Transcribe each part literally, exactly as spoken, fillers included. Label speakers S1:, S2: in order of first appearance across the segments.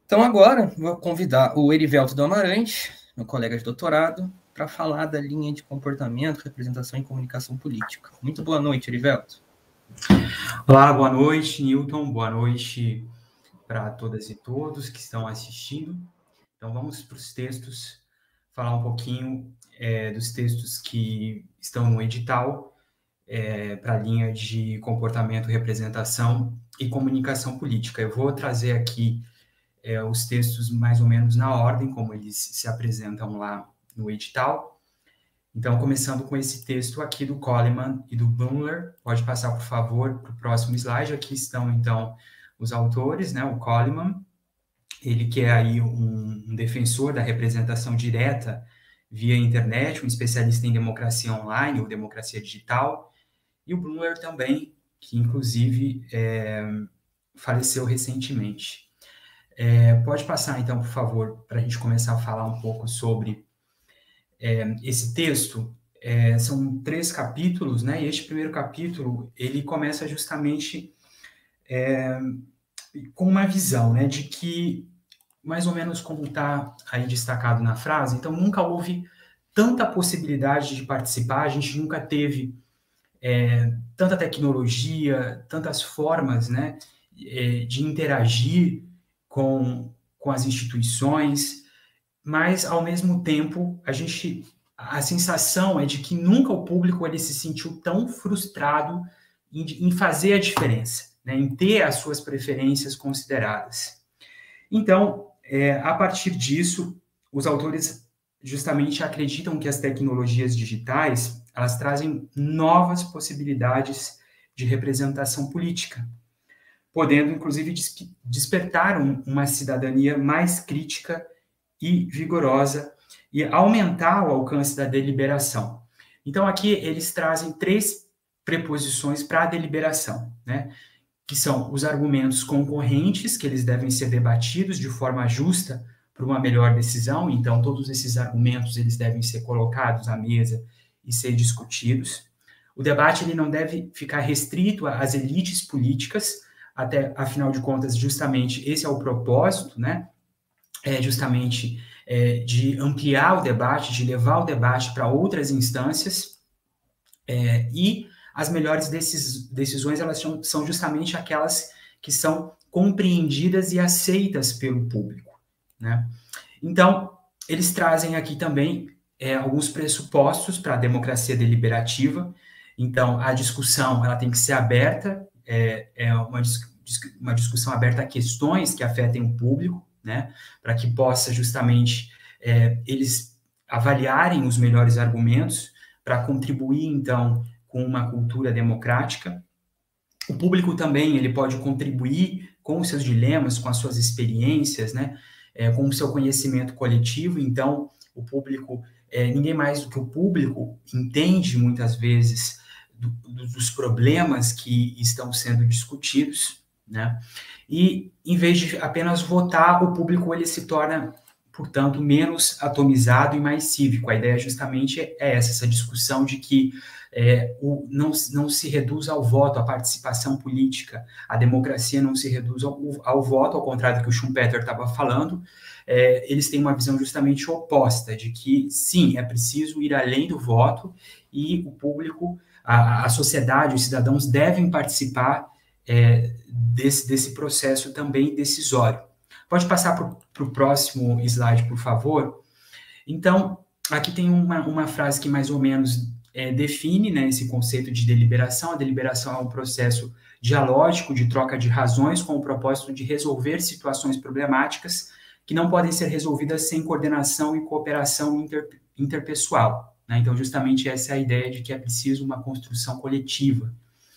S1: Então agora vou convidar o Erivelto do Amarante, meu colega de doutorado, para falar da linha de comportamento, representação e comunicação política. Muito boa noite, Erivelto.
S2: Olá, boa noite, Newton, boa noite para todas e todos que estão assistindo. Então vamos para os textos, falar um pouquinho é, dos textos que estão no edital é, para a linha de comportamento, representação e comunicação política. Eu vou trazer aqui é, os textos mais ou menos na ordem, como eles se apresentam lá no edital. Então, começando com esse texto aqui do Coleman e do Brunner, pode passar, por favor, para o próximo slide. Aqui estão, então, os autores, né? O Coleman, ele que é aí um, um defensor da representação direta via internet, um especialista em democracia online ou democracia digital, e o Brunner também, que, inclusive, é, faleceu recentemente. É, pode passar, então, por favor, para a gente começar a falar um pouco sobre é, esse texto. É, são três capítulos, né? E este primeiro capítulo, ele começa justamente é, com uma visão, né? De que, mais ou menos como está aí destacado na frase, então nunca houve tanta possibilidade de participar, a gente nunca teve é, tanta tecnologia, tantas formas, né? É, de interagir com, com as instituições, mas, ao mesmo tempo, a gente, a sensação é de que nunca o público ele se sentiu tão frustrado em, em fazer a diferença, né, em ter as suas preferências consideradas. Então, é, a partir disso, os autores justamente acreditam que as tecnologias digitais elas trazem novas possibilidades de representação política, podendo, inclusive, despertar um, uma cidadania mais crítica e vigorosa e aumentar o alcance da deliberação. Então, aqui eles trazem três preposições para a deliberação, né? Que são os argumentos concorrentes, que eles devem ser debatidos de forma justa para uma melhor decisão. Então, todos esses argumentos eles devem ser colocados à mesa e ser discutidos. O debate ele não deve ficar restrito às elites políticas, até, afinal de contas, justamente esse é o propósito, né? É justamente é, de ampliar o debate, de levar o debate para outras instâncias, é, e as melhores decis, decisões elas são, são justamente aquelas que são compreendidas e aceitas pelo público, né? Então, eles trazem aqui também é, alguns pressupostos para a democracia deliberativa. Então, a discussão ela tem que ser aberta, é, é uma, uma discussão aberta a questões que afetem o público, né, para que possa justamente é, eles avaliarem os melhores argumentos para contribuir, então, com uma cultura democrática. O público também ele pode contribuir com os seus dilemas, com as suas experiências, né, é, com o seu conhecimento coletivo. Então, o público, é, ninguém mais do que o público entende, muitas vezes, do, dos problemas que estão sendo discutidos, né? E, em vez de apenas votar, o público ele se torna, portanto, menos atomizado e mais cívico. A ideia justamente é essa, essa discussão de que é, o, não, não se reduz ao voto, à participação política. A democracia não se reduz ao, ao voto, ao contrário do que o Schumpeter estava falando. É, eles têm uma visão justamente oposta, de que, sim, é preciso ir além do voto e o público, a, a sociedade, os cidadãos devem participar É, desse, desse processo também decisório. Pode passar para o próximo slide, por favor? Então, aqui tem uma, uma frase que mais ou menos é, define, né, esse conceito de deliberação. A deliberação é um processo dialógico de troca de razões com o propósito de resolver situações problemáticas que não podem ser resolvidas sem coordenação e cooperação inter, interpessoal, né? Então, justamente essa é a ideia de que é preciso uma construção coletiva.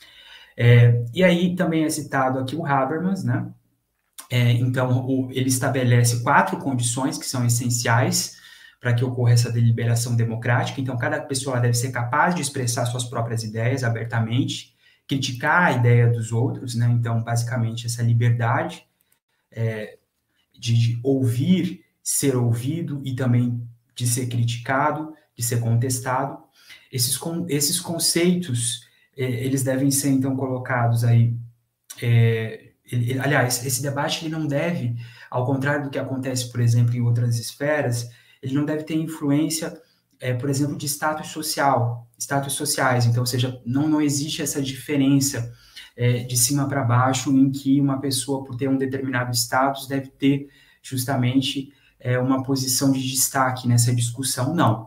S2: É, e aí também é citado aqui o Habermas, né? É, então, o, ele estabelece quatro condições que são essenciais para que ocorra essa deliberação democrática. Então, cada pessoa deve ser capaz de expressar suas próprias ideias abertamente, criticar a ideia dos outros, né? Então, basicamente, essa liberdade é, de, de ouvir, ser ouvido e também de ser criticado, de ser contestado. Esses, esses conceitos eles devem ser, então, colocados aí é, ele, ele, aliás, esse debate ele não deve, ao contrário do que acontece, por exemplo, em outras esferas, ele não deve ter influência, é, por exemplo, de status social, status sociais. Então, ou seja, não, não existe essa diferença é, de cima para baixo em que uma pessoa, por ter um determinado status, deve ter justamente é, uma posição de destaque nessa discussão, não.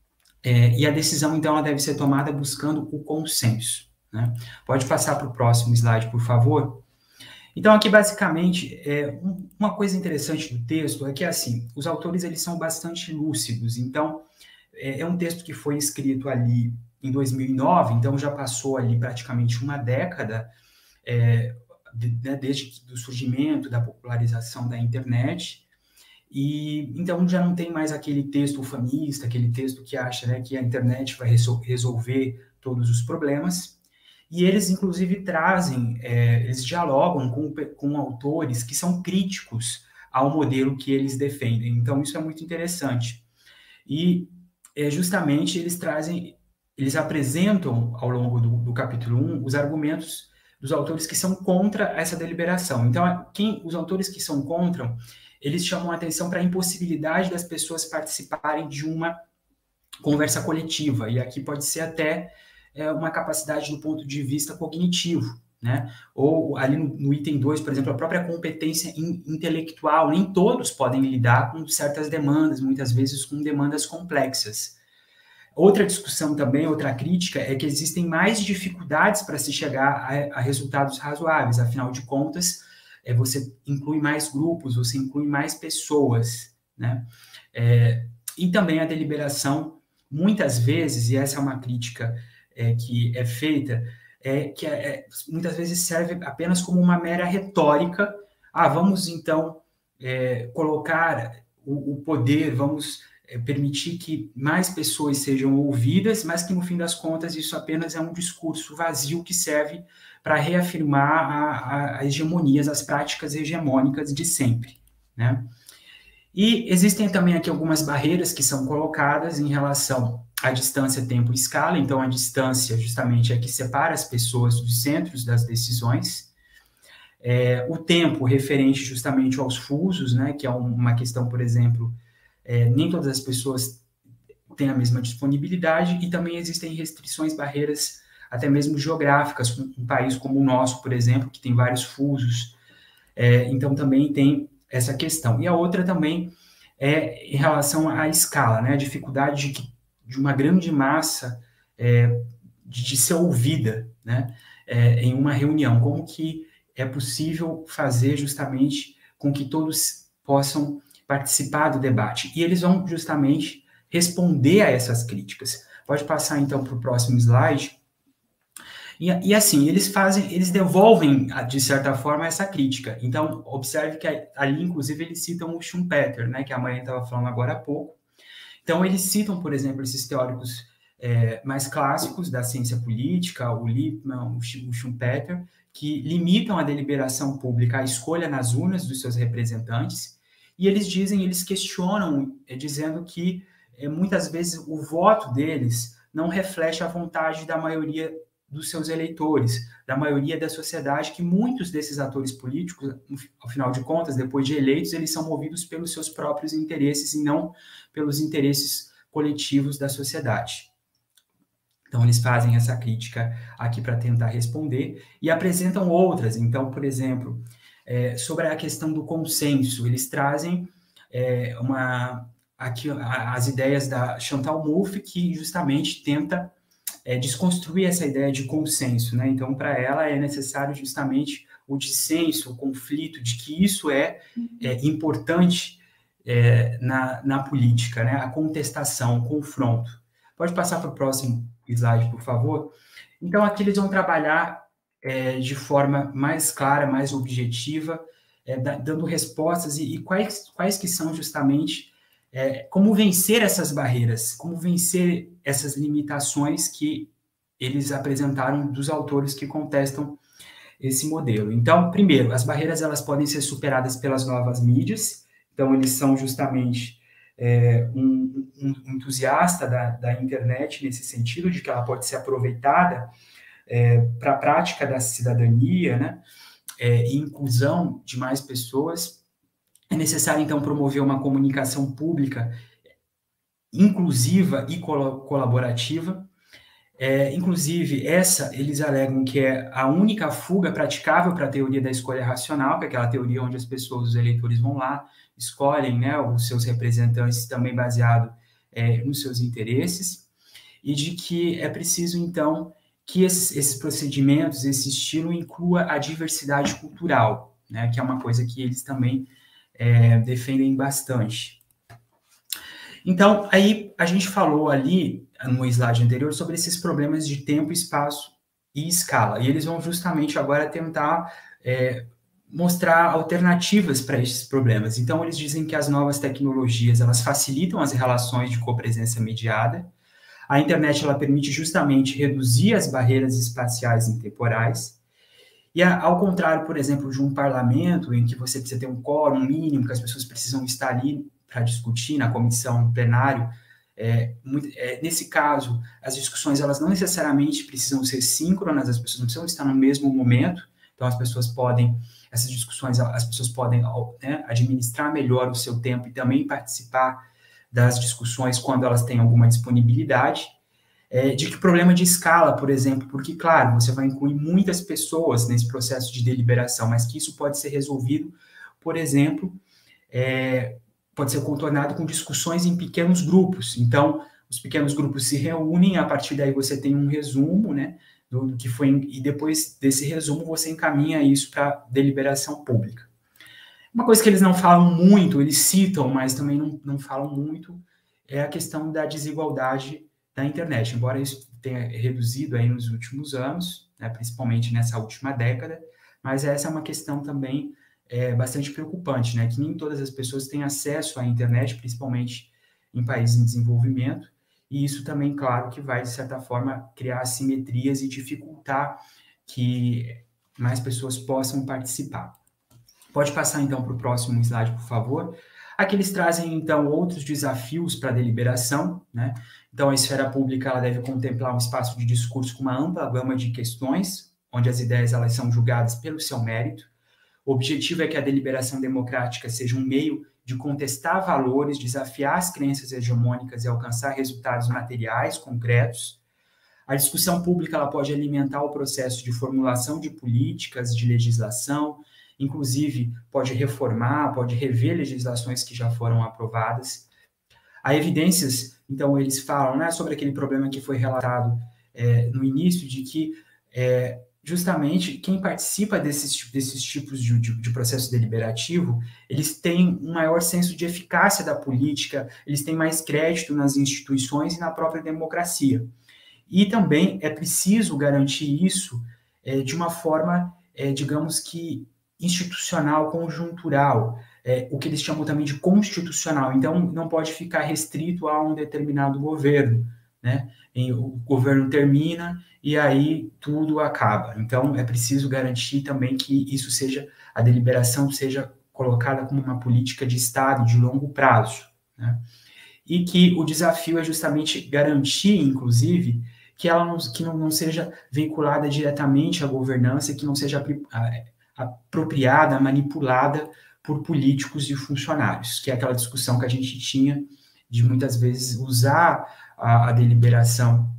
S2: É, e a decisão, então, ela deve ser tomada buscando o consenso, né? Pode passar para o próximo slide, por favor. Então, aqui, basicamente, é, um, uma coisa interessante do texto é que, assim, os autores, eles são bastante lúcidos. Então, é, é um texto que foi escrito ali em dois mil e nove, então já passou ali praticamente uma década, é, de, né, desde o surgimento, da popularização da internet. E então já não tem mais aquele texto ufanista, aquele texto que acha, né, que a internet vai resolver todos os problemas. E eles, inclusive, trazem, é, eles dialogam com, com autores que são críticos ao modelo que eles defendem. Então, isso é muito interessante. E, é, justamente, eles trazem, eles apresentam, ao longo do, do capítulo um, os argumentos dos autores que são contra essa deliberação. Então, quem, os autores que são contra, eles chamam a atenção para a impossibilidade das pessoas participarem de uma conversa coletiva, e aqui pode ser até é, uma capacidade do ponto de vista cognitivo, né? Ou ali no, no item dois, por exemplo, a própria competência in, intelectual, nem todos podem lidar com certas demandas, muitas vezes com demandas complexas. Outra discussão também, outra crítica, é que existem mais dificuldades para se chegar a, a resultados razoáveis, afinal de contas, é, você inclui mais grupos, você inclui mais pessoas, né? É, e também a deliberação, muitas vezes, e essa é uma crítica é, que é feita, é que é, muitas vezes serve apenas como uma mera retórica. Ah, vamos então é, colocar o, o poder, vamos é, permitir que mais pessoas sejam ouvidas, mas que no fim das contas isso apenas é um discurso vazio que serve para reafirmar a, a, a hegemonias, as práticas hegemônicas de sempre, né? E existem também aqui algumas barreiras que são colocadas em relação à distância, tempo e escala. Então, a distância justamente é que separa as pessoas dos centros das decisões. É, o tempo referente justamente aos fusos, né, que é uma questão, por exemplo, é, nem todas as pessoas têm a mesma disponibilidade, e também existem restrições, barreiras até mesmo geográficas, um país como o nosso, por exemplo, que tem vários fusos, é, então também tem essa questão. E a outra também é em relação à escala, né, a dificuldade de, que, de uma grande massa é, de, de ser ouvida, né, é, em uma reunião, como que é possível fazer justamente com que todos possam participar do debate. E eles vão justamente responder a essas críticas. Pode passar então para o próximo slide. E, e assim, eles fazem, eles devolvem, de certa forma, essa crítica. Então, observe que ali, inclusive, eles citam o Schumpeter, né, que a Maria estava falando agora há pouco. Então, eles citam, por exemplo, esses teóricos é, mais clássicos da ciência política, o Lippmann, o Schumpeter, que limitam a deliberação pública à escolha nas urnas dos seus representantes, e eles dizem, eles questionam, é, dizendo que é, muitas vezes o voto deles não reflete a vontade da maioria dos seus eleitores, da maioria da sociedade, que muitos desses atores políticos, ao final de contas, depois de eleitos, eles são movidos pelos seus próprios interesses e não pelos interesses coletivos da sociedade. Então, eles fazem essa crítica aqui para tentar responder e apresentam outras. Então, por exemplo, é, sobre a questão do consenso, eles trazem é, uma, aqui, as ideias da Chantal Mouffe, que justamente tenta É, desconstruir essa ideia de consenso, né? Então, para ela é necessário justamente o dissenso, o conflito, de que isso é, é importante é, na, na política, né? A contestação, o confronto. Pode passar para o próximo slide, por favor? Então, aqui eles vão trabalhar é, de forma mais clara, mais objetiva, é, dando respostas e, e quais, quais que são justamente É, como vencer essas barreiras, como vencer essas limitações que eles apresentaram dos autores que contestam esse modelo. Então, primeiro, as barreiras elas podem ser superadas pelas novas mídias. Então, eles são justamente é, um, um entusiasta da, da internet nesse sentido, de que ela pode ser aproveitada é, para a prática da cidadania, né? é, e inclusão de mais pessoas, é necessário, então, promover uma comunicação pública inclusiva e col colaborativa. É, inclusive, essa, eles alegam que é a única fuga praticável para a teoria da escolha racional, que é aquela teoria onde as pessoas, os eleitores vão lá, escolhem, né, os seus representantes também baseado é, nos seus interesses, e de que é preciso, então, que esses, esses procedimentos, esse estilo inclua a diversidade cultural, né, que é uma coisa que eles também é, defendem bastante. Então, aí a gente falou ali, no slide anterior, sobre esses problemas de tempo, espaço e escala. E eles vão justamente agora tentar é, mostrar alternativas para esses problemas. Então, eles dizem que as novas tecnologias, elas facilitam as relações de copresença mediada. A internet, ela permite justamente reduzir as barreiras espaciais e temporais. E ao contrário, por exemplo, de um parlamento, em que você precisa ter um quórum mínimo, que as pessoas precisam estar ali para discutir na comissão, no plenário, é, muito, é, nesse caso, as discussões, elas não necessariamente precisam ser síncronas, as pessoas não precisam estar no mesmo momento, então as pessoas podem, essas discussões, as pessoas podem, né, administrar melhor o seu tempo e também participar das discussões quando elas têm alguma disponibilidade. É, de que problema de escala, por exemplo, porque, claro, você vai incluir muitas pessoas nesse processo de deliberação, mas que isso pode ser resolvido, por exemplo, é, pode ser contornado com discussões em pequenos grupos. Então, os pequenos grupos se reúnem, a partir daí você tem um resumo, né, do, do que foi, e depois desse resumo você encaminha isso para deliberação pública. Uma coisa que eles não falam muito, eles citam, mas também não, não falam muito, é a questão da desigualdade da internet, embora isso tenha reduzido aí nos últimos anos, né, principalmente nessa última década, mas essa é uma questão também é, bastante preocupante, né, que nem todas as pessoas têm acesso à internet, principalmente em países em desenvolvimento, e isso também, claro, que vai, de certa forma, criar assimetrias e dificultar que mais pessoas possam participar. Pode passar, então, para o próximo slide, por favor. Aqui eles trazem, então, outros desafios para a deliberação, né? Então, a esfera pública ela deve contemplar um espaço de discurso com uma ampla gama de questões, onde as ideias elas são julgadas pelo seu mérito. O objetivo é que a deliberação democrática seja um meio de contestar valores, desafiar as crenças hegemônicas e alcançar resultados materiais, concretos. A discussão pública ela pode alimentar o processo de formulação de políticas, de legislação, inclusive pode reformar, pode rever legislações que já foram aprovadas. Há evidências, então, eles falam, né, sobre aquele problema que foi relatado é, no início, de que é, justamente quem participa desses, desses tipos de, de, de processo deliberativo, eles têm um maior senso de eficácia da política, eles têm mais crédito nas instituições e na própria democracia. E também é preciso garantir isso é, de uma forma, é, digamos que, institucional, conjuntural, é, o que eles chamam também de constitucional. Então, não pode ficar restrito a um determinado governo, né? O governo termina e aí tudo acaba. Então, é preciso garantir também que isso seja, a deliberação seja colocada como uma política de Estado de longo prazo, né? E que o desafio é justamente garantir, inclusive, que ela não, que não, não seja vinculada diretamente à governança, que não seja apropriada, manipulada por políticos e funcionários, que é aquela discussão que a gente tinha de muitas vezes usar a, a deliberação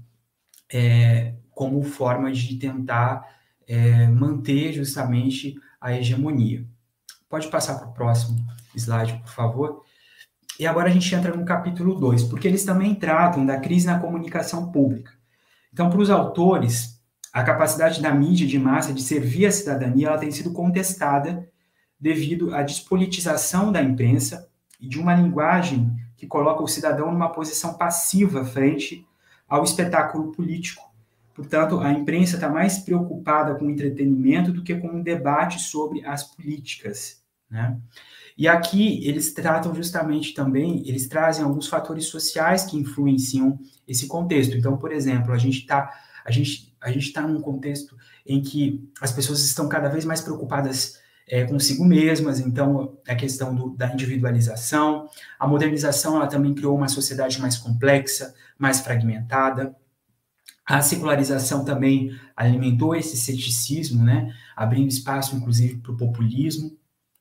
S2: é, como forma de tentar é, manter justamente a hegemonia. Pode passar para o próximo slide, por favor. E agora a gente entra no capítulo dois, porque eles também tratam da crise na comunicação pública. Então, para os autores, a capacidade da mídia de massa de servir a cidadania ela tem sido contestada devido à despolitização da imprensa e de uma linguagem que coloca o cidadão numa posição passiva frente ao espetáculo político. Portanto, a imprensa está mais preocupada com o entretenimento do que com um debate sobre as políticas, né? E aqui eles tratam justamente também, eles trazem alguns fatores sociais que influenciam esse contexto. Então, por exemplo, a gente está a gente, a gente tá num contexto em que as pessoas estão cada vez mais preocupadas é, consigo mesmas, então a questão do, da individualização, a modernização ela também criou uma sociedade mais complexa, mais fragmentada. A secularização também alimentou esse ceticismo, né? abrindo espaço, inclusive, para o populismo.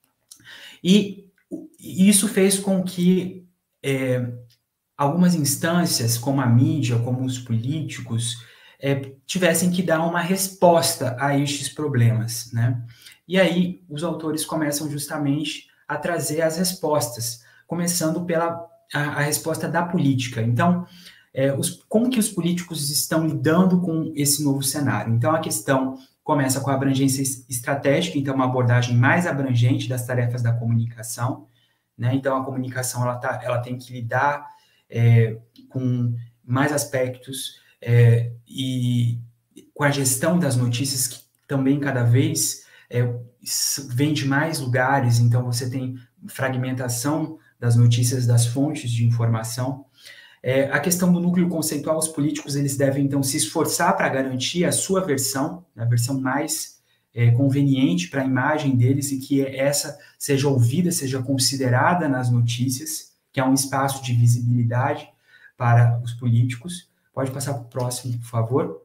S2: E isso fez com que é, algumas instâncias, como a mídia, como os políticos, é, tivessem que dar uma resposta a estes problemas, né? E aí os autores começam justamente a trazer as respostas, começando pela a, a resposta da política. Então, é, os, como que os políticos estão lidando com esse novo cenário? Então, a questão começa com a abrangência estratégica, então uma abordagem mais abrangente das tarefas da comunicação, né? Então, a comunicação ela, tá, ela tem que lidar é, com mais aspectos é, e com a gestão das notícias, que também cada vez é, vem de mais lugares, então você tem fragmentação das notícias, das fontes de informação. É, a questão do núcleo conceitual, os políticos eles devem, então, se esforçar para garantir a sua versão, a versão mais é, conveniente para a imagem deles, e que essa seja ouvida, seja considerada nas notícias, que é um espaço de visibilidade para os políticos. Pode passar para o próximo, por favor.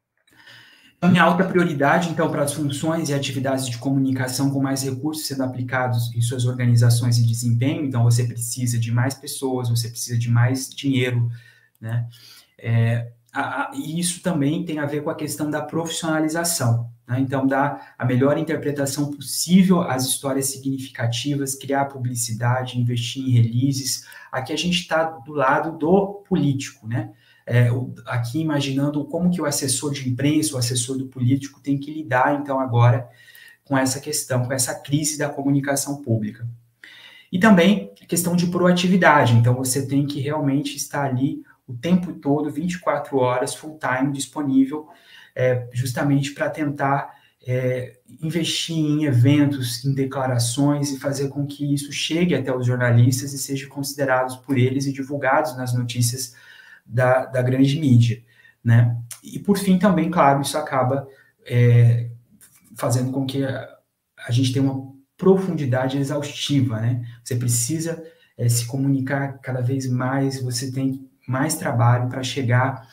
S2: Em alta prioridade, então, para as funções e atividades de comunicação com mais recursos sendo aplicados em suas organizações e desempenho. Então, você precisa de mais pessoas, você precisa de mais dinheiro, né? É, a, a, e isso também tem a ver com a questão da profissionalização, né? Então, dar a melhor interpretação possível às histórias significativas, criar publicidade, investir em releases. Aqui a gente está do lado do político, né? É, aqui imaginando como que o assessor de imprensa, o assessor do político tem que lidar, então, agora com essa questão, com essa crise da comunicação pública. E também a questão de proatividade, então você tem que realmente estar ali o tempo todo, vinte e quatro horas, full time, disponível, é, justamente para tentar é, investir em eventos, em declarações e fazer com que isso chegue até os jornalistas e seja considerado por eles e divulgados nas notícias Da, da grande mídia, né? E, por fim, também, claro, isso acaba é, fazendo com que a, a gente tenha uma profundidade exaustiva, né? Você precisa é, se comunicar cada vez mais, você tem mais trabalho para chegar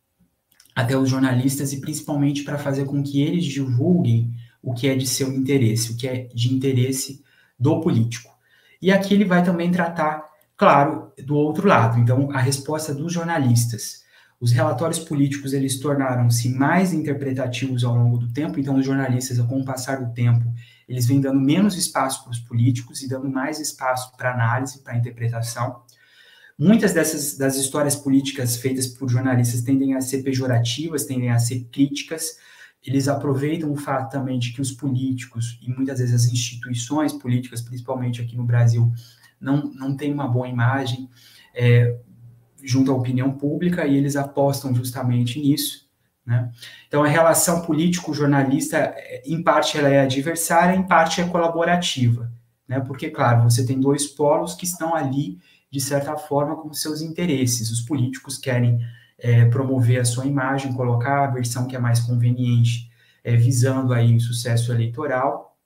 S2: até os jornalistas e, principalmente, para fazer com que eles divulguem o que é de seu interesse, o que é de interesse do político. E aqui ele vai também tratar, claro, do outro lado. Então, a resposta dos jornalistas. Os relatórios políticos, eles tornaram-se mais interpretativos ao longo do tempo, então os jornalistas, com o passar do tempo, eles vêm dando menos espaço para os políticos e dando mais espaço para análise, para interpretação. Muitas dessas das histórias políticas feitas por jornalistas tendem a ser pejorativas, tendem a ser críticas. Eles aproveitam o fato também de que os políticos, e muitas vezes as instituições políticas, principalmente aqui no Brasil, não, não tem uma boa imagem é, junto à opinião pública, e eles apostam justamente nisso, né? Então, a relação político-jornalista, em parte, ela é adversária, em parte é colaborativa, né? Porque, claro, você tem dois polos que estão ali, de certa forma, com seus interesses. Os políticos querem é, promover a sua imagem, colocar a versão que é mais conveniente, é, visando aí o sucesso eleitoral,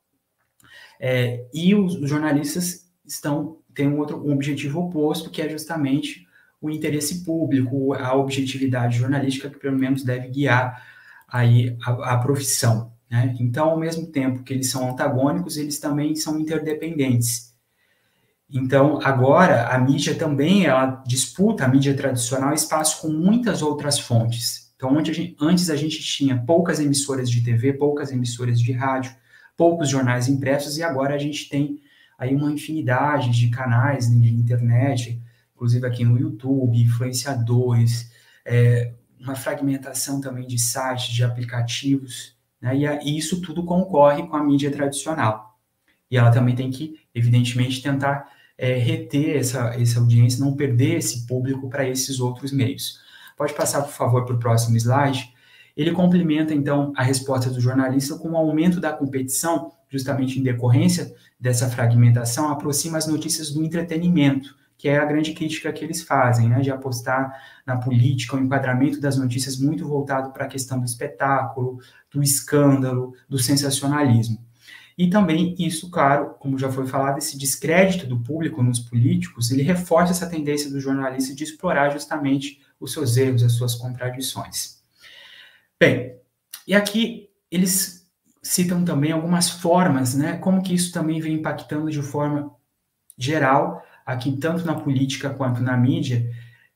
S2: é, e os, os jornalistas estão tem um outro um objetivo oposto, que é justamente o interesse público, a objetividade jornalística, que pelo menos deve guiar aí a, a profissão, né? Então, ao mesmo tempo que eles são antagônicos, eles também são interdependentes. Então, agora, a mídia também, ela disputa, a mídia tradicional, espaço com muitas outras fontes. Então, onde a gente, antes a gente tinha poucas emissoras de T V, poucas emissoras de rádio, poucos jornais impressos, e agora a gente tem aí uma infinidade de canais de internet, inclusive aqui no YouTube, influenciadores, é, uma fragmentação também de sites, de aplicativos, né? E, a, e isso tudo concorre com a mídia tradicional. E ela também tem que, evidentemente, tentar é, reter essa, essa audiência, não perder esse público para esses outros meios. Pode passar, por favor, para o próximo slide. Ele complementa, então, a resposta do jornalista com o aumento da competição, justamente em decorrência dessa fragmentação, aproxima as notícias do entretenimento, que é a grande crítica que eles fazem, né, de apostar na política, o enquadramento das notícias muito voltado para a questão do espetáculo, do escândalo, do sensacionalismo. E também isso, claro, como já foi falado, esse descrédito do público nos políticos, ele reforça essa tendência do jornalista de explorar justamente os seus erros, as suas contradições. Bem, e aqui eles citam também algumas formas, né, como que isso também vem impactando de forma geral, aqui tanto na política quanto na mídia,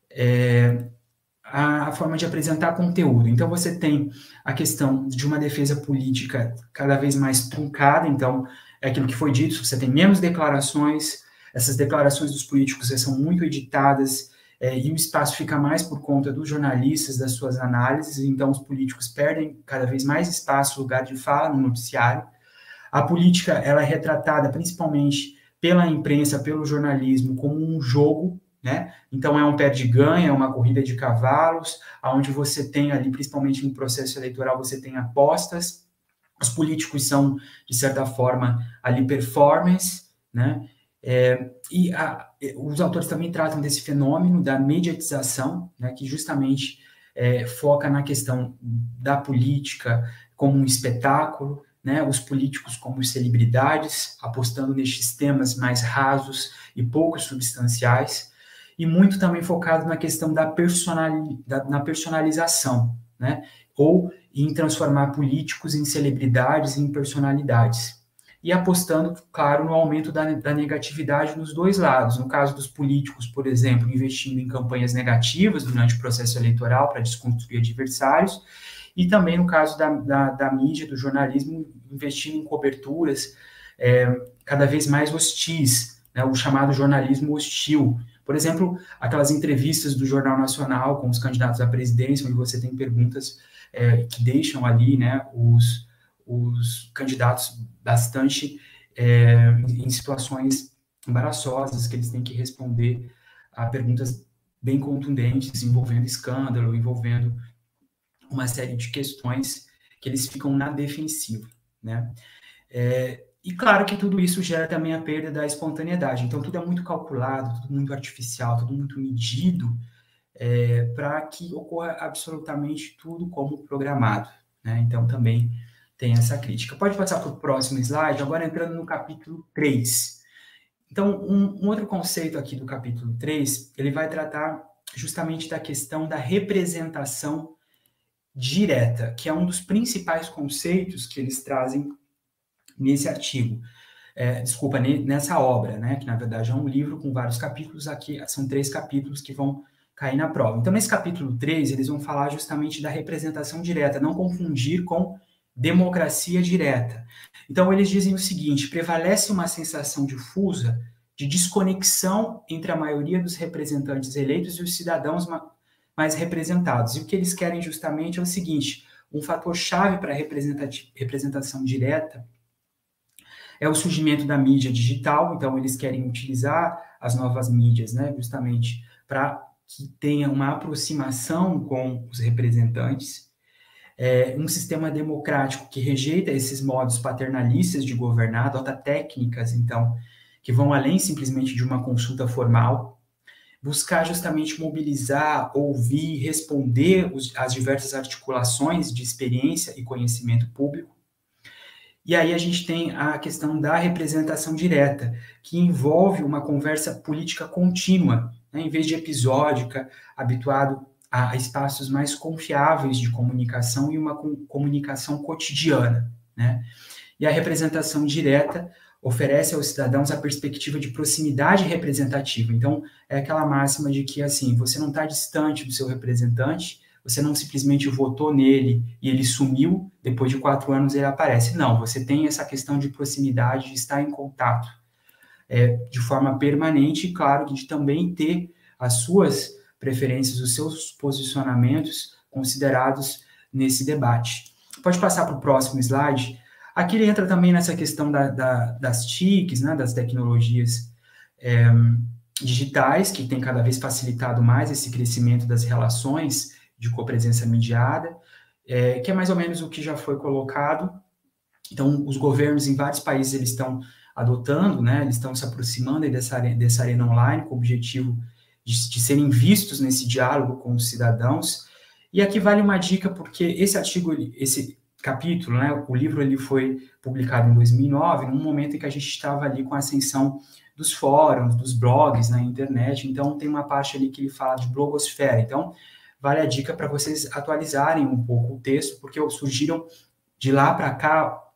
S2: é, a, a forma de apresentar conteúdo. Então, você tem a questão de uma defesa política cada vez mais truncada, então, é aquilo que foi dito, você tem menos declarações, essas declarações dos políticos são muito editadas, é, e o espaço fica mais por conta dos jornalistas, das suas análises, então os políticos perdem cada vez mais espaço, lugar de fala no noticiário. A política, ela é retratada principalmente pela imprensa, pelo jornalismo, como um jogo, né? Então é um perde-ganha, é uma corrida de cavalos, onde você tem ali, principalmente no processo eleitoral, você tem apostas, os políticos são, de certa forma, ali performance, né? É, e a, os autores também tratam desse fenômeno da mediatização, né, que justamente é, foca na questão da política como um espetáculo, né, os políticos como celebridades, apostando nestes temas mais rasos e pouco substanciais, e muito também focado na questão da, personali, da na personalização, né, ou em transformar políticos em celebridades e em personalidades. E apostando, claro, no aumento da, da negatividade nos dois lados. No caso dos políticos, por exemplo, investindo em campanhas negativas durante o processo eleitoral para desconstruir adversários, e também no caso da, da, da mídia, do jornalismo, investindo em coberturas é, cada vez mais hostis, né, o chamado jornalismo hostil. Por exemplo, aquelas entrevistas do Jornal Nacional com os candidatos à presidência, onde você tem perguntas é, que deixam ali, né, os, os candidatos bastante é, em situações embaraçosas, que eles têm que responder a perguntas bem contundentes, envolvendo escândalo, envolvendo uma série de questões que eles ficam na defensiva, né? É, e claro que tudo isso gera também a perda da espontaneidade. Então, tudo é muito calculado, tudo muito artificial, tudo muito medido, é, para que ocorra absolutamente tudo como programado, né? Então, também tem essa crítica. Pode passar para o próximo slide, agora entrando no capítulo três. Então, um, um outro conceito aqui do capítulo três, ele vai tratar justamente da questão da representação direta, que é um dos principais conceitos que eles trazem nesse artigo. É, desculpa, nessa obra, né, que na verdade é um livro com vários capítulos, aqui são três capítulos que vão cair na prova. Então, nesse capítulo três, eles vão falar justamente da representação direta, não confundir com democracia direta. Então, eles dizem o seguinte: prevalece uma sensação difusa de desconexão entre a maioria dos representantes eleitos e os cidadãos mais representados. E o que eles querem justamente é o seguinte: um fator-chave para a representação direta é o surgimento da mídia digital. Então, eles querem utilizar as novas mídias, né, justamente para que tenha uma aproximação com os representantes. É, um sistema democrático que rejeita esses modos paternalistas de governar, adota técnicas, então, que vão além simplesmente de uma consulta formal, buscar justamente mobilizar, ouvir, responder os, as diversas articulações de experiência e conhecimento público. E aí a gente tem a questão da representação direta, que envolve uma conversa política contínua, né, em vez de episódica, habituado a espaços mais confiáveis de comunicação e uma comunicação cotidiana, né? E a representação direta oferece aos cidadãos a perspectiva de proximidade representativa. Então, é aquela máxima de que, assim, você não está distante do seu representante, você não simplesmente votou nele e ele sumiu, depois de quatro anos ele aparece. Não, você tem essa questão de proximidade, de estar em contato é, de forma permanente, e claro, de também ter as suas preferências, os seus posicionamentos considerados nesse debate. Pode passar para o próximo slide. Aqui ele entra também nessa questão da, da, das T I Cs, né, das tecnologias é, digitais, que tem cada vez facilitado mais esse crescimento das relações de copresença mediada, é, que é mais ou menos o que já foi colocado. Então, os governos em vários países eles estão adotando, né, eles estão se aproximando aí dessa, dessa arena online, com o objetivo de, de serem vistos nesse diálogo com os cidadãos. E aqui vale uma dica, porque esse artigo, esse capítulo, né, o livro ele foi publicado em dois mil e nove, num momento em que a gente estava ali com a ascensão dos fóruns, dos blogs na internet. Então, tem uma parte ali que ele fala de blogosfera. Então, vale a dica para vocês atualizarem um pouco o texto, porque surgiram de lá para cá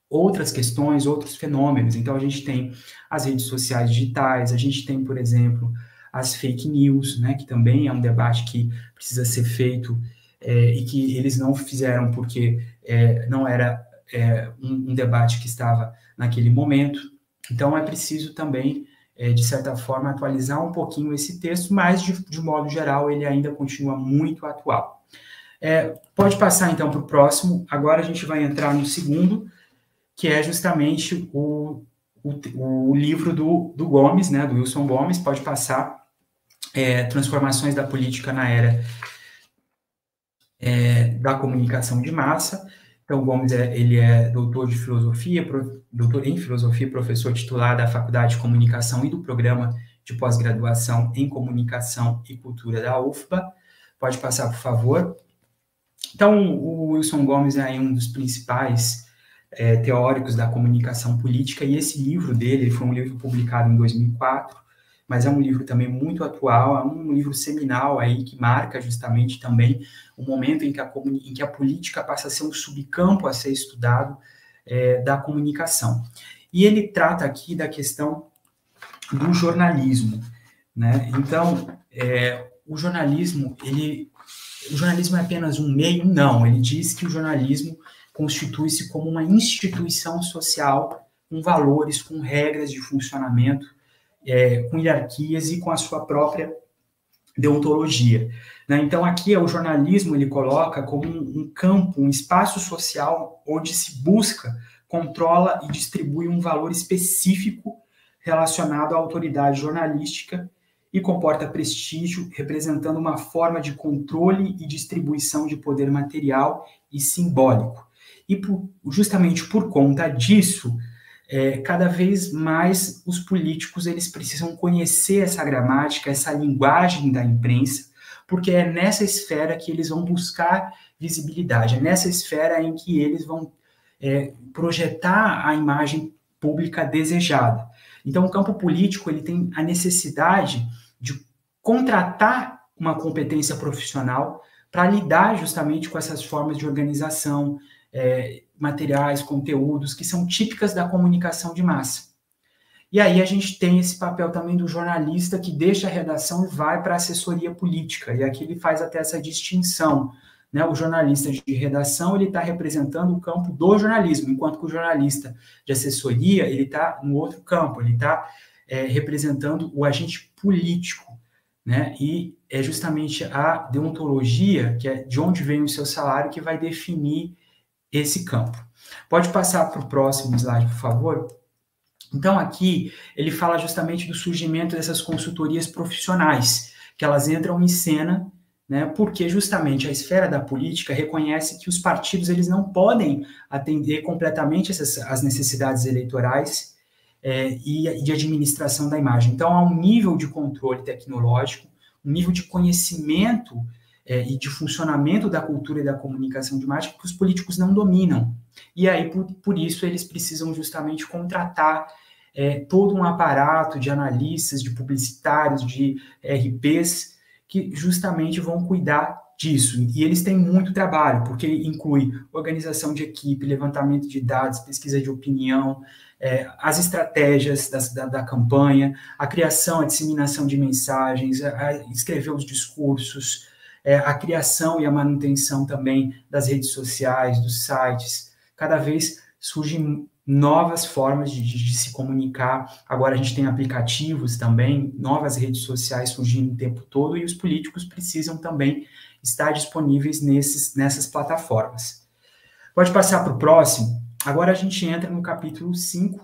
S2: outras questões, outros fenômenos. Então, a gente tem as redes sociais digitais, a gente tem, por exemplo, as fake news, né, que também é um debate que precisa ser feito é, e que eles não fizeram porque é, não era é, um, um debate que estava naquele momento. Então, é preciso também, é, de certa forma, atualizar um pouquinho esse texto, mas, de, de modo geral, ele ainda continua muito atual. É, pode passar, então, para o próximo. Agora a gente vai entrar no segundo, que é justamente o, o, o livro do, do Gomes, né, do Wilson Gomes. Pode passar. É, Transformações da Política na Era é, da Comunicação de Massa. Então, o Gomes é, ele é doutor de filosofia, pro, doutor em filosofia, professor titular da Faculdade de Comunicação e do Programa de Pós-Graduação em Comunicação e Cultura da U F B A. Pode passar, por favor. Então, o Wilson Gomes é um dos principais é, teóricos da comunicação política, e esse livro dele foi um livro publicado em dois mil e quatro, mas é um livro também muito atual, é um livro seminal aí que marca justamente também o momento em que a, em que a política passa a ser um subcampo a ser estudado é, da comunicação. E ele trata aqui da questão do jornalismo, né? Então, é, o jornalismo, ele, o jornalismo é apenas um meio? Não, ele diz que o jornalismo constitui-se como uma instituição social com valores, com regras de funcionamento, É, com hierarquias e com a sua própria deontologia. Né? Então, aqui o jornalismo ele coloca como um, um campo, um espaço social onde se busca, controla e distribui um valor específico relacionado à autoridade jornalística e comporta prestígio, representando uma forma de controle e distribuição de poder material e simbólico. E por, justamente por conta disso, É, cada vez mais os políticos eles precisam conhecer essa gramática, essa linguagem da imprensa, porque é nessa esfera que eles vão buscar visibilidade, é nessa esfera em que eles vão é, projetar a imagem pública desejada. Então, o campo político ele tem a necessidade de contratar uma competência profissional para lidar justamente com essas formas de organização, é, materiais, conteúdos, que são típicas da comunicação de massa. E aí a gente tem esse papel também do jornalista que deixa a redação e vai para a assessoria política, e aqui ele faz até essa distinção, né? O jornalista de redação, ele está representando o campo do jornalismo, enquanto que o jornalista de assessoria, ele está no outro campo, ele está é, representando o agente político, né? E é justamente a deontologia, que é de onde vem o seu salário, que vai definir esse campo. Pode passar para o próximo slide, por favor? Então, aqui, ele fala justamente do surgimento dessas consultorias profissionais, que elas entram em cena, né, porque justamente a esfera da política reconhece que os partidos eles não podem atender completamente essas, as necessidades eleitorais é, e de administração da imagem. Então, há um nível de controle tecnológico, um nível de conhecimento É, e de funcionamento da cultura e da comunicação de imagem que os políticos não dominam. E aí, por, por isso, eles precisam justamente contratar é, todo um aparato de analistas, de publicitários, de R Ps, que justamente vão cuidar disso. E eles têm muito trabalho, porque inclui organização de equipe, levantamento de dados, pesquisa de opinião, é, as estratégias das, da, da campanha, a criação, a disseminação de mensagens, a, a escrever os discursos, É, a criação e a manutenção também das redes sociais, dos sites. Cada vez surgem novas formas de, de, de se comunicar. Agora a gente tem aplicativos também, novas redes sociais surgindo o tempo todo, e os políticos precisam também estar disponíveis nesses, nessas plataformas. Pode passar para o próximo. Agora a gente entra no capítulo cinco.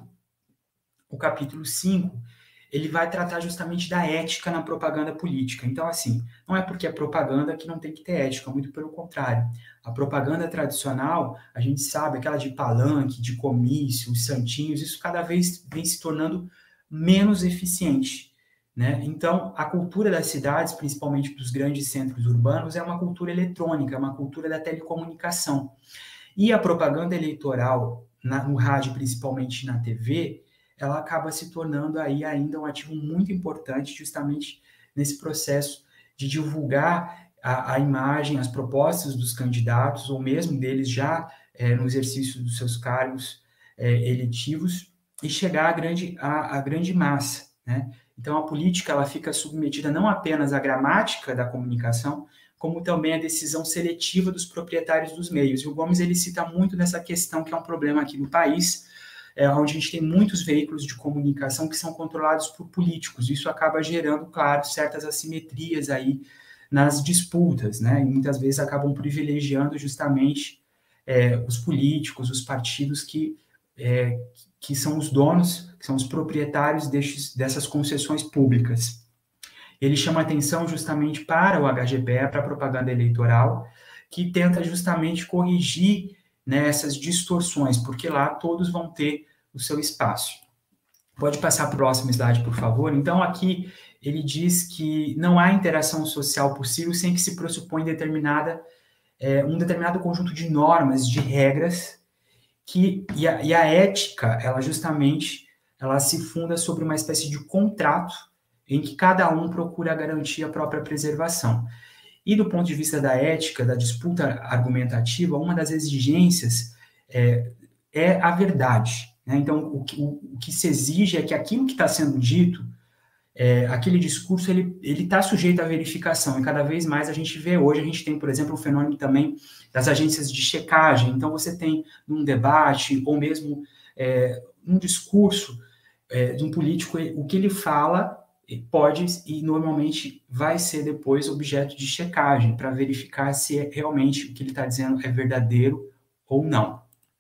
S2: O capítulo cinco, ele vai tratar justamente da ética na propaganda política. Então, assim, não é porque é propaganda que não tem que ter ética, muito pelo contrário. A propaganda tradicional, a gente sabe, aquela de palanque, de comício, os santinhos, isso cada vez vem se tornando menos eficiente, né? Então, a cultura das cidades, principalmente dos grandes centros urbanos, é uma cultura eletrônica, é uma cultura da telecomunicação. E a propaganda eleitoral, na, no rádio, principalmente na T V, ela acaba se tornando aí ainda um ativo muito importante justamente nesse processo de divulgar a, a imagem, as propostas dos candidatos, ou mesmo deles já é, no exercício dos seus cargos é, eletivos e chegar à grande, à, à grande massa, né? Então, a política ela fica submetida não apenas à gramática da comunicação, como também à decisão seletiva dos proprietários dos meios. E o Gomes ele cita muito nessa questão que é um problema aqui no país, é, onde a gente tem muitos veículos de comunicação que são controlados por políticos. Isso acaba gerando, claro, certas assimetrias aí nas disputas, né? E muitas vezes acabam privilegiando justamente é, os políticos, os partidos que, é, que são os donos, que são os proprietários destes, dessas concessões públicas. Ele chama atenção justamente para o H G P E, para a propaganda eleitoral, que tenta justamente corrigir, né, essas distorções, porque lá todos vão ter o seu espaço. Pode passar para o próximo slide, por favor. Então, aqui ele diz que não há interação social possível sem que se pressupõe determinada, é, um determinado conjunto de normas, de regras, que, e, a, e a ética, ela justamente ela se funda sobre uma espécie de contrato em que cada um procura garantir a própria preservação. E do ponto de vista da ética, da disputa argumentativa, uma das exigências é, é a verdade, né? Então, o que, o, o que se exige é que aquilo que está sendo dito, é, aquele discurso, ele está sujeito à verificação, e cada vez mais a gente vê hoje, a gente tem, por exemplo, o fenômeno também das agências de checagem. Então, você tem num debate, ou mesmo é, um discurso é, de um político, o que ele fala pode e normalmente vai ser depois objeto de checagem para verificar se é realmente o que ele está dizendo é verdadeiro ou não.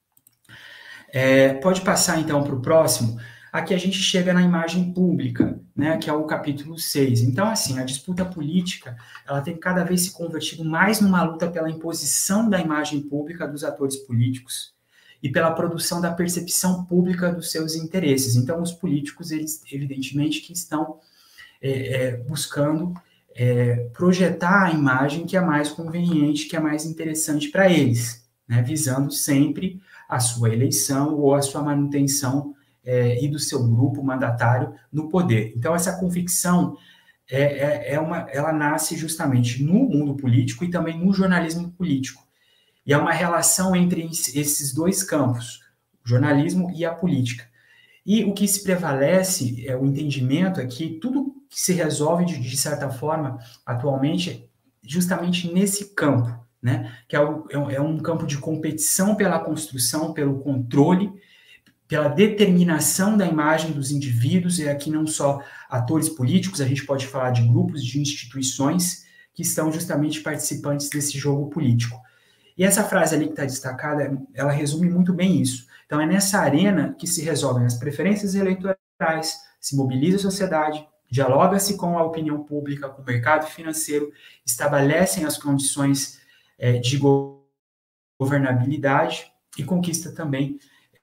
S2: É, pode passar então para o próximo. Aqui a gente chega na imagem pública, né, que é o capítulo seis. Então, assim, a disputa política ela tem cada vez se convertido mais numa luta pela imposição da imagem pública dos atores políticos e pela produção da percepção pública dos seus interesses. Então, os políticos, eles evidentemente que estão É, é, buscando é, projetar a imagem que é mais conveniente, que é mais interessante para eles, né, visando sempre a sua eleição ou a sua manutenção é, e do seu grupo mandatário no poder. Então, essa convicção é, é, é uma, ela nasce justamente no mundo político e também no jornalismo político. E é uma relação entre esses dois campos, o jornalismo e a política. E o que se prevalece, é o entendimento, é que tudo que se resolve, de, de certa forma, atualmente, justamente nesse campo, né? Que é, o, é um campo de competição pela construção, pelo controle, pela determinação da imagem dos indivíduos, e aqui não só atores políticos, a gente pode falar de grupos, de instituições que estão justamente participantes desse jogo político. E essa frase ali que está destacada, ela resume muito bem isso. Então, é nessa arena que se resolvem as preferências eleitorais, se mobiliza a sociedade, dialoga-se com a opinião pública, com o mercado financeiro, estabelecem as condições é, de governabilidade e conquista também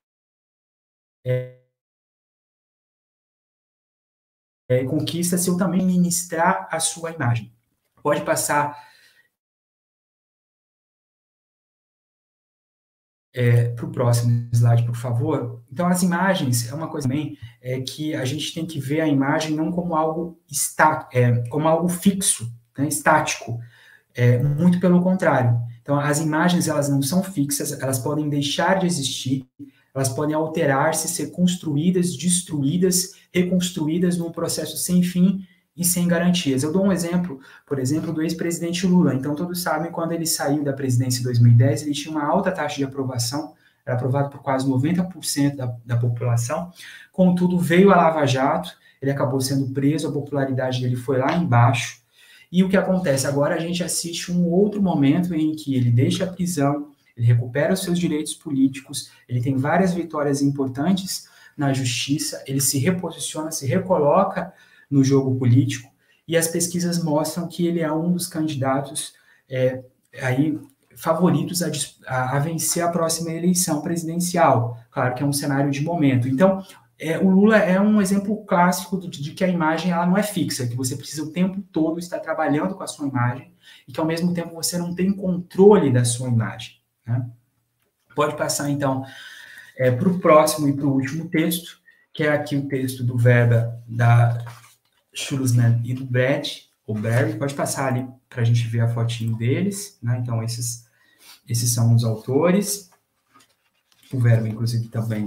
S2: é, é, conquista-se ou também ministrar a sua imagem. Pode passar É, para o próximo slide, por favor. Então, as imagens é uma coisa também é, que a gente tem que ver a imagem não como algo, está, é, como algo fixo, né, estático, é, muito pelo contrário. Então, as imagens, elas não são fixas, elas podem deixar de existir, elas podem alterar-se, ser construídas, destruídas, reconstruídas num processo sem fim e sem garantias. Eu dou um exemplo, por exemplo, do ex-presidente Lula. Então, todos sabem, quando ele saiu da presidência em dois mil e dez, ele tinha uma alta taxa de aprovação, era aprovado por quase noventa por cento da, da população. Contudo, veio a Lava Jato, ele acabou sendo preso, a popularidade dele foi lá embaixo. E o que acontece? Agora a gente assiste um outro momento em que ele deixa a prisão, ele recupera os seus direitos políticos, ele tem várias vitórias importantes na justiça, ele se reposiciona, se recoloca no jogo político, e as pesquisas mostram que ele é um dos candidatos é, aí, favoritos a, a, a vencer a próxima eleição presidencial. Claro que é um cenário de momento. Então, é, o Lula é um exemplo clássico de, de que a imagem ela não é fixa, que você precisa o tempo todo estar trabalhando com a sua imagem, e que ao mesmo tempo você não tem controle da sua imagem, né? Pode passar, então, é, para o próximo e para o último texto, que é aqui o texto do Weber, da Schlusman e do Brad, ou Barry. Pode passar ali para a gente ver a fotinho deles, né? Então, esses, esses são os autores. o Verbo, inclusive, também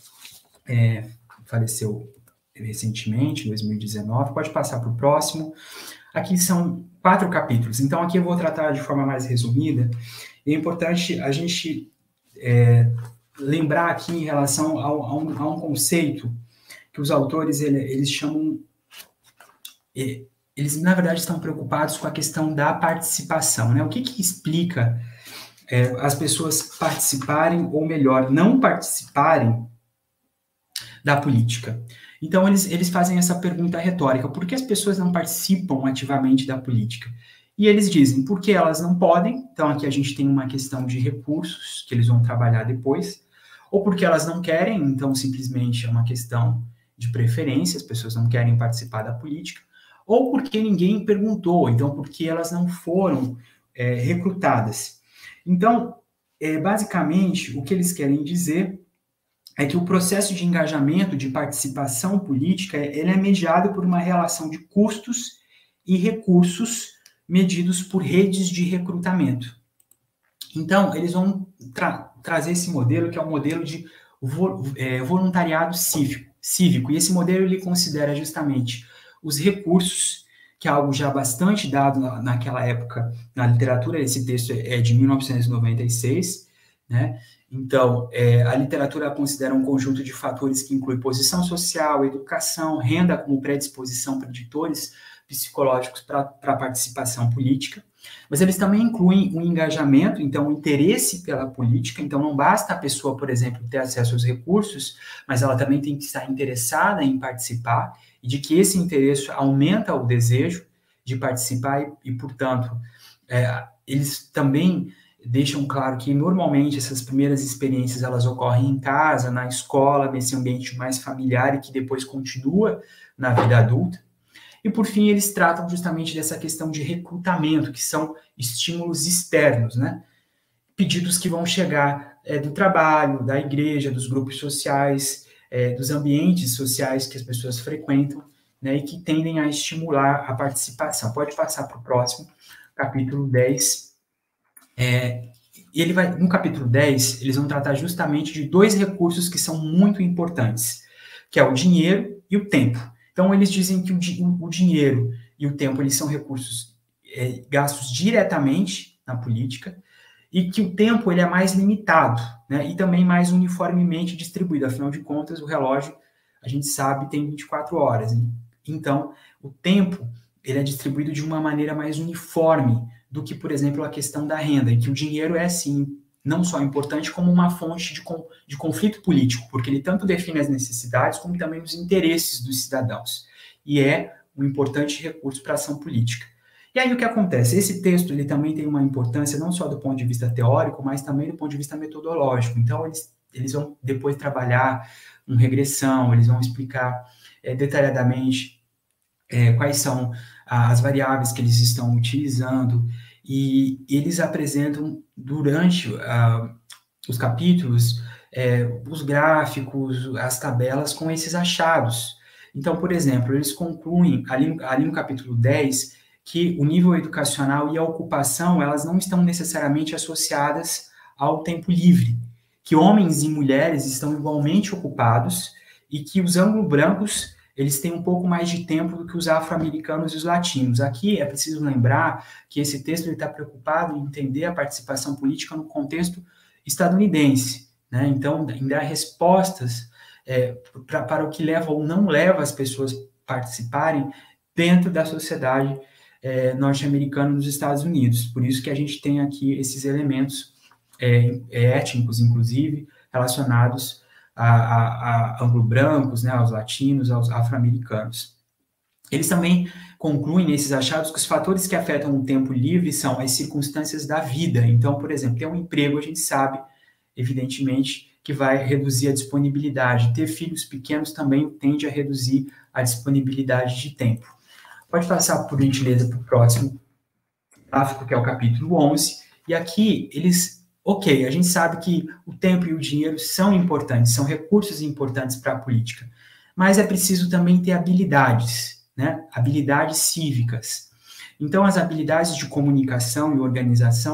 S2: é, faleceu recentemente, em dois mil e dezenove. Pode passar para o próximo. Aqui são quatro capítulos, então aqui eu vou tratar de forma mais resumida. É importante a gente é, lembrar aqui em relação ao, a, um, a um conceito que os autores ele, eles chamam... É, eles, na verdade, estão preocupados com a questão da participação, né? O que que explica é, as pessoas participarem, ou melhor, não participarem da política? Então, eles, eles fazem essa pergunta retórica: por que as pessoas não participam ativamente da política? E eles dizem, porque elas não podem. Então, aqui a gente tem uma questão de recursos, que eles vão trabalhar depois, ou porque elas não querem, então simplesmente é uma questão de preferência, as pessoas não querem participar da política, ou porque ninguém perguntou, então porque elas não foram é, recrutadas. Então, é, basicamente, o que eles querem dizer é que o processo de engajamento, de participação política, ele é mediado por uma relação de custos e recursos medidos por redes de recrutamento. Então, eles vão tra trazer esse modelo, que é o um modelo de vo é, voluntariado cívico, cívico, e esse modelo ele considera justamente os recursos, que é algo já bastante dado na, naquela época na literatura. Esse texto é de mil novecentos e noventa e seis, né? Então, é, a literatura considera um conjunto de fatores que inclui posição social, educação, renda como predisposição preditores psicológicos para a participação política, mas eles também incluem o engajamento, então o interesse pela política. Então não basta a pessoa, por exemplo, ter acesso aos recursos, mas ela também tem que estar interessada em participar, e de que esse interesse aumenta o desejo de participar, e, e portanto, é, eles também deixam claro que normalmente essas primeiras experiências elas ocorrem em casa, na escola, nesse ambiente mais familiar, e que depois continua na vida adulta. E, por fim, eles tratam justamente dessa questão de recrutamento, que são estímulos externos, né? Pedidos que vão chegar é, do trabalho, da igreja, dos grupos sociais, é, dos ambientes sociais que as pessoas frequentam, né? E que tendem a estimular a participação. Pode passar para o próximo, capítulo dez. É, ele vai, no capítulo dez, eles vão tratar justamente de dois recursos que são muito importantes, que é o dinheiro e o tempo. Então, eles dizem que o, o, o dinheiro e o tempo eles são recursos é, gastos diretamente na política, e que o tempo ele é mais limitado, né, e também mais uniformemente distribuído. Afinal de contas, o relógio, a gente sabe, tem vinte e quatro horas. Hein? Então, o tempo ele é distribuído de uma maneira mais uniforme do que, por exemplo, a questão da renda, em que o dinheiro é, sim, não só importante, como uma fonte de, de conflito político, porque ele tanto define as necessidades como também os interesses dos cidadãos, e é um importante recurso para a ação política. E aí o que acontece? Esse texto ele também tem uma importância não só do ponto de vista teórico, mas também do ponto de vista metodológico. Então, eles, eles vão depois trabalhar uma regressão, eles vão explicar é, detalhadamente é, quais são as variáveis que eles estão utilizando, e eles apresentam durante uh, os capítulos é, os gráficos, as tabelas com esses achados. Então, por exemplo, eles concluem ali, ali no capítulo dez que o nível educacional e a ocupação elas não estão necessariamente associadas ao tempo livre, que homens e mulheres estão igualmente ocupados e que os anglo-brancos eles têm um pouco mais de tempo do que os afro-americanos e os latinos. Aqui é preciso lembrar que esse texto está preocupado em entender a participação política no contexto estadunidense, né? Então, em dar respostas é, pra, para o que leva ou não leva as pessoas a participarem dentro da sociedade é, norte-americana nos Estados Unidos. Por isso que a gente tem aqui esses elementos é, étnicos, inclusive, relacionados A, a, a anglo-brancos, né, aos latinos, aos afro-americanos. Eles também concluem nesses achados que os fatores que afetam o tempo livre são as circunstâncias da vida. Então, por exemplo, ter um emprego, a gente sabe, evidentemente, que vai reduzir a disponibilidade. Ter filhos pequenos também tende a reduzir a disponibilidade de tempo. Pode passar, por gentileza, para o próximo gráfico, que é o capítulo onze, e aqui eles... Ok, a gente sabe que o tempo e o dinheiro são importantes, são recursos importantes para a política, mas é preciso também ter habilidades, né? Habilidades cívicas. Então, as habilidades de comunicação e organização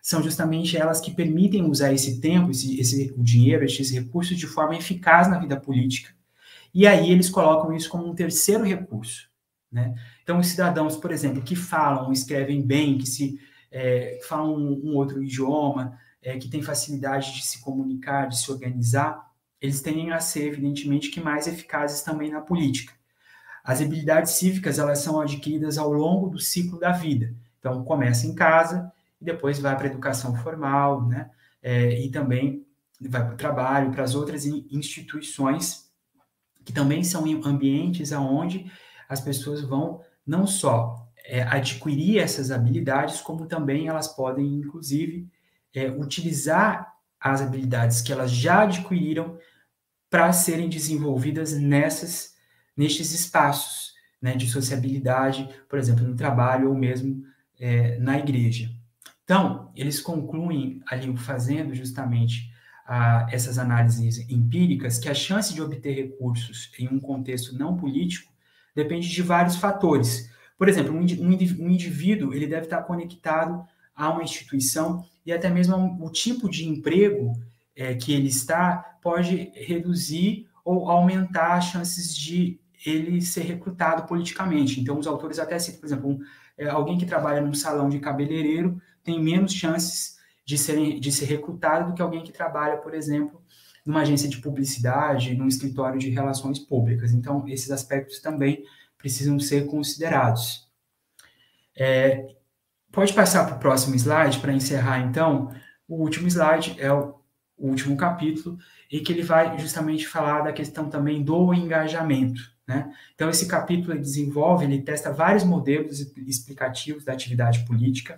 S2: são justamente elas que permitem usar esse tempo, esse, esse, o dinheiro, esses recursos de forma eficaz na vida política. E aí eles colocam isso como um terceiro recurso, né? Então, os cidadãos, por exemplo, que falam, escrevem bem, que se é, falam um, um outro idioma, é, que têm facilidade de se comunicar, de se organizar, eles tendem a ser, evidentemente, que mais eficazes também na política. As habilidades cívicas, elas são adquiridas ao longo do ciclo da vida. Então, começa em casa e depois vai para a educação formal, né? É, e também vai para o trabalho, para as outras instituições, que também são ambientes onde as pessoas vão não só é, adquirir essas habilidades, como também elas podem, inclusive, é, utilizar as habilidades que elas já adquiriram para serem desenvolvidas nessas, nestes espaços, né, de sociabilidade, por exemplo, no trabalho ou mesmo é, na igreja. Então, eles concluem ali fazendo justamente ah, essas análises empíricas que a chance de obter recursos em um contexto não político depende de vários fatores. Por exemplo, um, um, um indivíduo ele deve estar conectado a uma instituição e até mesmo um, o tipo de emprego é, que ele está pode reduzir ou aumentar as chances de ele ser recrutado politicamente. Então, os autores até citam, por exemplo, um, é, alguém que trabalha num salão de cabeleireiro tem menos chances de ser, de ser recrutado do que alguém que trabalha, por exemplo, numa agência de publicidade, num escritório de relações públicas. Então, esses aspectos também precisam ser considerados. É, pode passar para o próximo slide para encerrar, então. O último slide é o, o último capítulo, e que ele vai justamente falar da questão também do engajamento, né? Então, esse capítulo ele desenvolve, ele testa vários modelos explicativos da atividade política,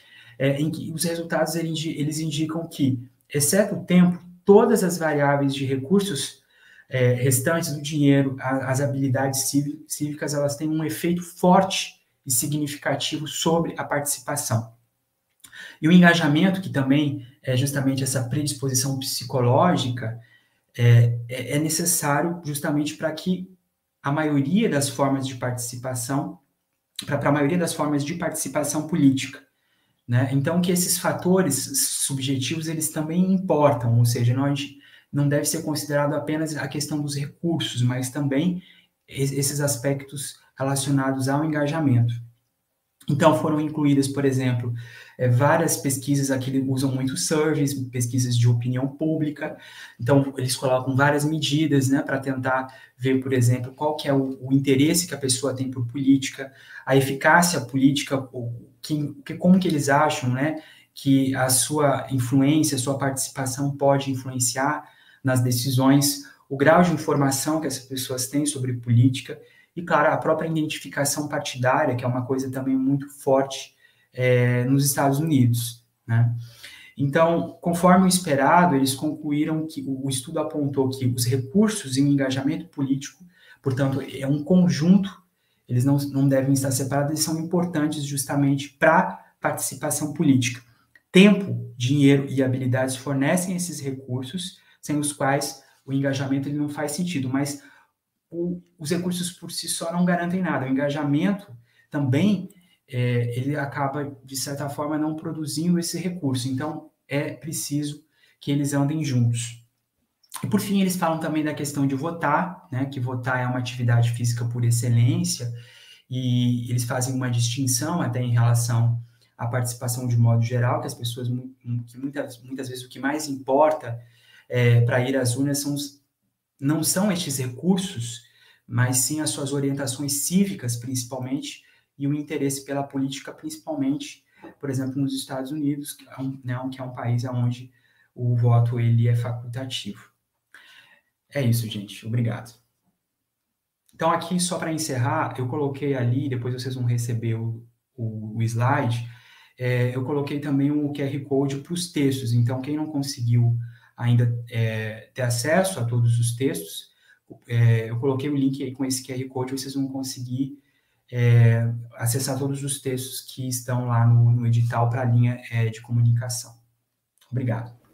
S2: é, em que os resultados eles indicam que, exceto o tempo, todas as variáveis de recursos é, restantes do dinheiro, a, as habilidades cívicas, elas têm um efeito forte e significativo sobre a participação. E o engajamento, que também é justamente essa predisposição psicológica, é, é necessário justamente para que a maioria das formas de participação, para a maioria das formas de participação política, né? Então, que esses fatores subjetivos, eles também importam, ou seja, não, não deve ser considerado apenas a questão dos recursos, mas também esses aspectos relacionados ao engajamento. Então, foram incluídas, por exemplo, é, várias pesquisas, aqui usam muito surveys, pesquisas de opinião pública. Então, eles colocam várias medidas, né, para tentar ver, por exemplo, qual que é o, o interesse que a pessoa tem por política, a eficácia política, o, que, que, como que eles acham, né, que a sua influência, a sua participação pode influenciar nas decisões, o grau de informação que essas pessoas têm sobre política, e, claro, a própria identificação partidária, que é uma coisa também muito forte é, nos Estados Unidos, né? Então, conforme o esperado, eles concluíram que o estudo apontou que os recursos em engajamento político, portanto, é um conjunto, eles não, não devem estar separados, eles são importantes justamente para a participação política. Tempo, dinheiro e habilidades fornecem esses recursos, sem os quais o engajamento ele não faz sentido, mas O, os recursos por si só não garantem nada. O engajamento também, é, ele acaba, de certa forma, não produzindo esse recurso. Então, é preciso que eles andem juntos. E, por fim, eles falam também da questão de votar, né, que votar é uma atividade física por excelência, e eles fazem uma distinção até em relação à participação de modo geral, que as pessoas, que muitas, muitas vezes, o que mais importa é, para ir às urnas são os não são estes recursos, mas sim as suas orientações cívicas, principalmente, e o interesse pela política, principalmente, por exemplo, nos Estados Unidos, que é um, né, que é um país onde o voto ele é facultativo. É isso, gente. Obrigado. Então, aqui, só para encerrar, eu coloquei ali, depois vocês vão receber o, o, o slide, é, eu coloquei também um Q R Code para os textos. Então, quem não conseguiu ainda é, ter acesso a todos os textos, é, eu coloquei o link aí com esse Q R Code, vocês vão conseguir é, acessar todos os textos que estão lá no, no edital para a linha é, de comunicação. Obrigado.